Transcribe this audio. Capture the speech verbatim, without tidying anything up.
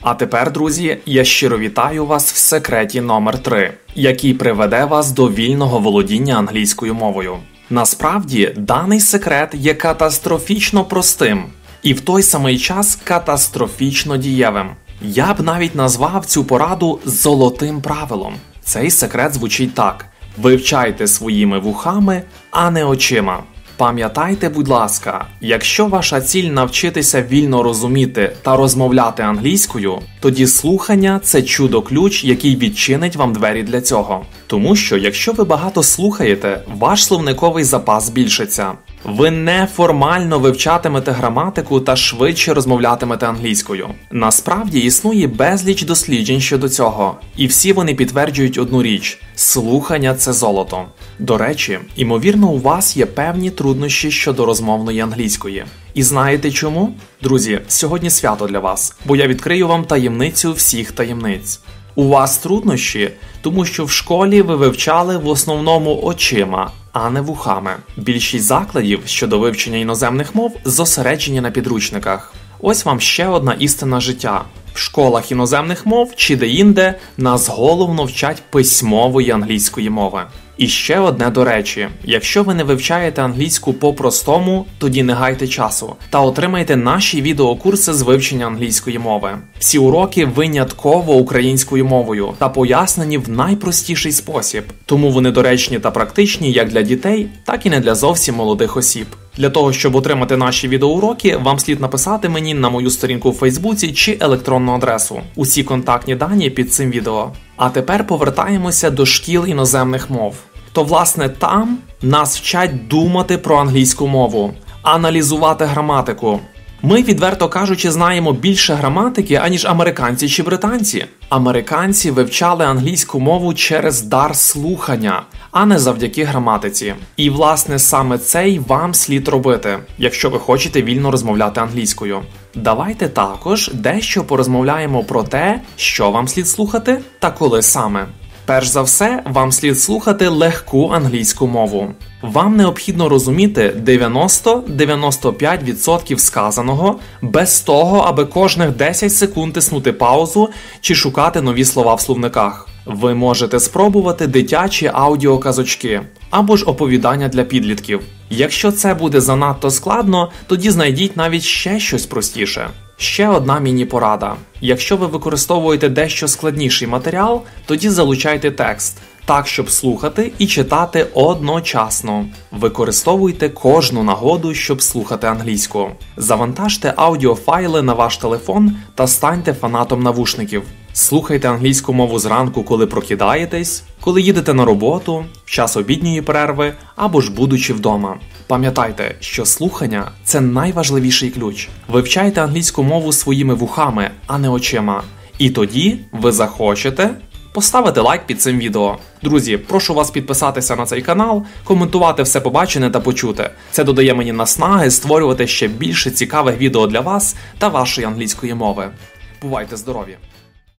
А тепер, друзі, я щиро вітаю вас в секреті номер три, який приведе вас до вільного володіння англійською мовою. Насправді, даний секрет є катастрофічно простим і в той самий час катастрофічно дієвим. Я б навіть назвав цю пораду золотим правилом. Цей секрет звучить так: вивчайте своїми вухами, а не очима. Пам'ятайте, будь ласка, якщо ваша ціль навчитися вільно розуміти та розмовляти англійською, тоді слухання – це чудо-ключ, який відчинить вам двері для цього. Тому що, якщо ви багато слухаєте, ваш словниковий запас збільшиться. Ви неформально вивчатимете граматику та швидше розмовлятимете англійською. Насправді існує безліч досліджень щодо цього, і всі вони підтверджують одну річ – слухання – це золото. До речі, імовірно, у вас є певні труднощі щодо розмовної англійської. І знаєте чому? Друзі, сьогодні свято для вас, бо я відкрию вам таємницю всіх таємниць. У вас труднощі, тому що в школі ви вивчали в основному очима, а не вухами. Більшість закладів щодо вивчення іноземних мов зосереджені на підручниках. Ось вам ще одна істина життя. В школах іноземних мов чи де-інде нас головно вчать письмової англійської мови. І ще одне до речі, якщо ви не вивчаєте англійську по-простому, тоді не гайте часу та отримайте наші відеокурси з вивчення англійської мови. Всі уроки винятково українською мовою та пояснені в найпростіший спосіб, тому вони доречні та практичні як для дітей, так і не для зовсім молодих осіб. Для того, щоб отримати наші відеоуроки, вам слід написати мені на мою сторінку у Фейсбуці чи електронну адресу. Усі контактні дані під цим відео. А тепер повертаємося до шкіл іноземних мов. То, власне, там нас вчать думати про англійську мову, аналізувати граматику. Ми, відверто кажучи, знаємо більше граматики, аніж американці чи британці. Американці вивчали англійську мову через дар слухання, а не завдяки граматиці. І, власне, саме це й вам слід робити, якщо ви хочете вільно розмовляти англійською. Давайте також дещо порозмовляємо про те, що вам слід слухати та коли саме. Перш за все, вам слід слухати легку англійську мову. Вам необхідно розуміти дев'яносто - дев'яносто п'ять відсотків сказаного, без того, аби кожних десять секунд тиснути паузу чи шукати нові слова в словниках. Ви можете спробувати дитячі аудіоказочки або ж оповідання для підлітків. Якщо це буде занадто складно, тоді знайдіть навіть ще щось простіше. Ще одна міні-порада. Якщо ви використовуєте дещо складніший матеріал, тоді залучайте текст, так, щоб слухати і читати одночасно. Використовуйте кожну нагоду, щоб слухати англійську. Завантажте аудіофайли на ваш телефон та станьте фанатом навушників. Слухайте англійську мову зранку, коли прокидаєтесь, коли їдете на роботу, в час обідньої перерви або ж будучи вдома. Пам'ятайте, що слухання – це найважливіший ключ. Вивчайте англійську мову своїми вухами, а не очима. І тоді ви захочете поставити лайк під цим відео. Друзі, прошу вас підписатися на цей канал, коментувати все побачене та почуте. Це додає мені наснаги створювати ще більше цікавих відео для вас та вашої англійської мови. Бувайте здорові!